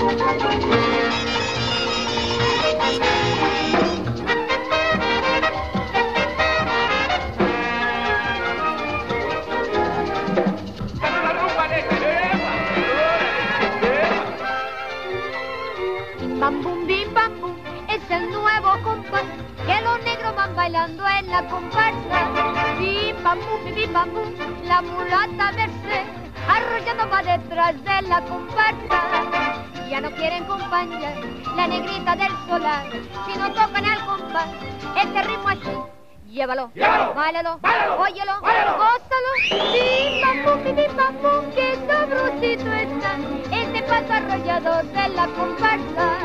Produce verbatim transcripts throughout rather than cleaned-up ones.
Bam bum bim bam bum es el nuevo compás que los negros van bailando en la comparsa. Bim bam bum bim bam bum, la mulata Merced arrollando va detrás de la comparsa. Ya no quieren compañía la negrita del solar si no tocan el compás este ritmo así. Llévalo, Llévalo, báilalo, báilalo, óyelo, báilalo. gózalo. Bim bam bum bim bam bum, qué sabrosito está este paso arrollador de la comparsa.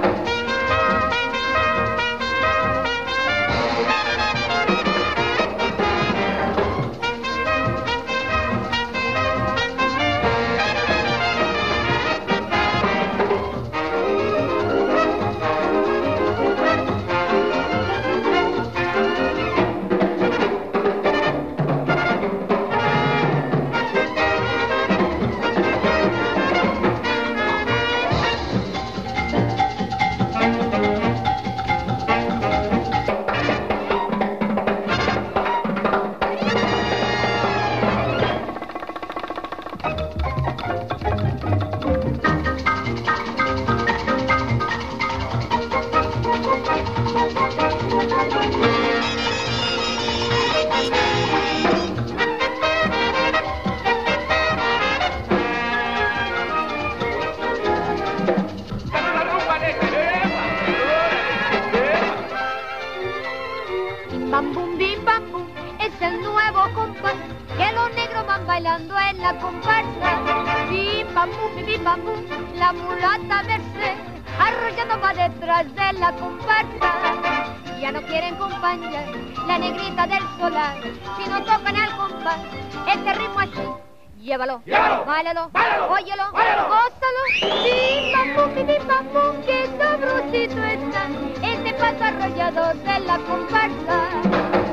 Bam bum bim bam bum es el nuevo compás que los negros van bailando en la comparsa. Bim bam bum bim bam bum, la mulata Merced arrollando va detrás de la comparsa. Ya no quieren compañía la negrita del solar si no tocan el compás este ritmo así. Llévalo, Llévalo, báilalo, báilalo, óyelo, báilalo. gózalo. Bim bam bum bim bam bum, qué sabrosito está este paso arrollador de la comparsa.